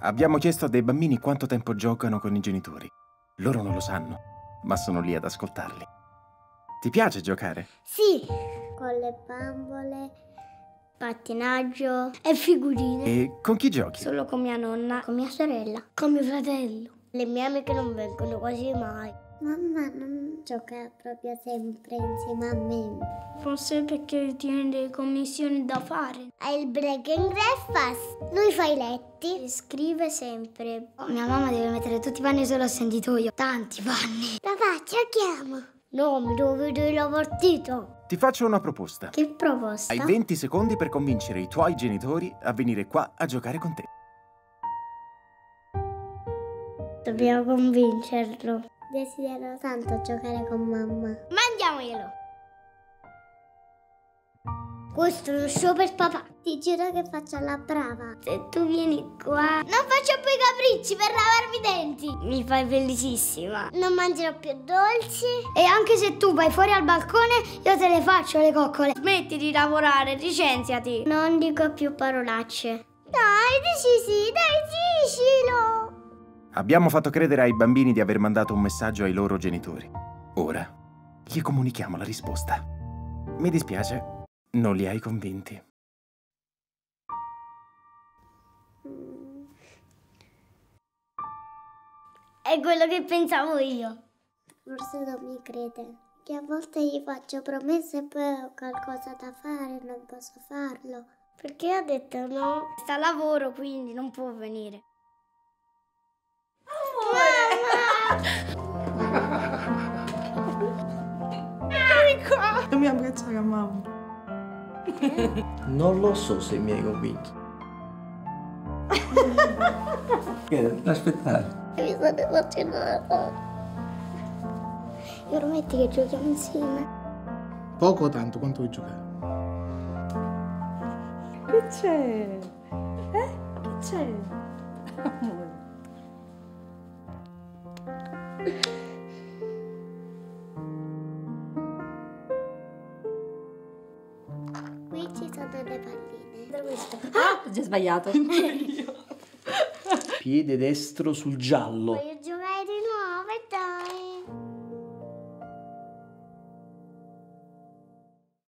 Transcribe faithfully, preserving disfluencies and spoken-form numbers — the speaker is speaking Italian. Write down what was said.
Abbiamo chiesto a dei bambini quanto tempo giocano con i genitori. Loro non lo sanno, ma sono lì ad ascoltarli. Ti piace giocare? Sì, con le bambole, pattinaggio e figurine. E con chi giochi? Solo con mia nonna, con mia sorella, con mio fratello. Le mie amiche non vengono quasi mai. Mamma non gioca proprio sempre insieme a me. Forse perché tiene delle commissioni da fare. Ha il break and breakfast. Lui fa i letti. E scrive sempre. Oh, mia mamma deve mettere tutti i panni solo a sentitoio. Tanti panni. Papà, giochiamo. No, mi devo vedere la partita. Ti faccio una proposta. Che proposta? Hai venti secondi per convincere i tuoi genitori a venire qua a giocare con te. Dobbiamo convincerlo. Desidero tanto giocare con mamma. Mandiamoglielo! Questo è uno show per papà. Ti giuro che faccio la brava. Se tu vieni qua, non faccio più i capricci per lavarmi i denti. Mi fai felicissima. Non mangerò più dolci. E anche se tu vai fuori al balcone, io te le faccio le coccole. Smetti di lavorare, licenziati. Non dico più parolacce. Dai, dici sì, dai, dicilo. Abbiamo fatto credere ai bambini di aver mandato un messaggio ai loro genitori. Ora gli comunichiamo la risposta. Mi dispiace, non li hai convinti. È quello che pensavo io. Forse non mi crede. Che a volte gli faccio promesse e poi ho qualcosa da fare e non posso farlo. Perché ha detto no? Sta a lavoro, quindi non può venire. Io mi abbracciare a mamma. Non lo so se mi hai convinto. Aspettare. Mi sono emozionata. Mi prometti che giochiamo insieme? Poco o tanto, quanto vuoi giocare? Che c'è? Eh? Che c'è? Amore. Qui ci sono delle palline. Da questo. Ah, ho già sbagliato. Piede destro sul giallo.